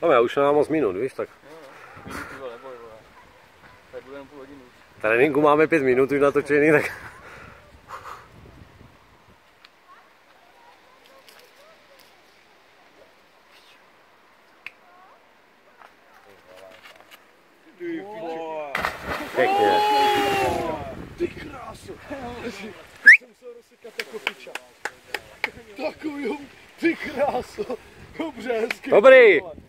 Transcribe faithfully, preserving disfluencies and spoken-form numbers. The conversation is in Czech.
Tam já už nemám moc minut, víš, tak. Tréninku máme pět minut už natočený, tak. Pěkně. Ty krásu. Teď jsem musel rozsekat jako piča. Takový, ty krásu. Dobře, hezky. Dobrý.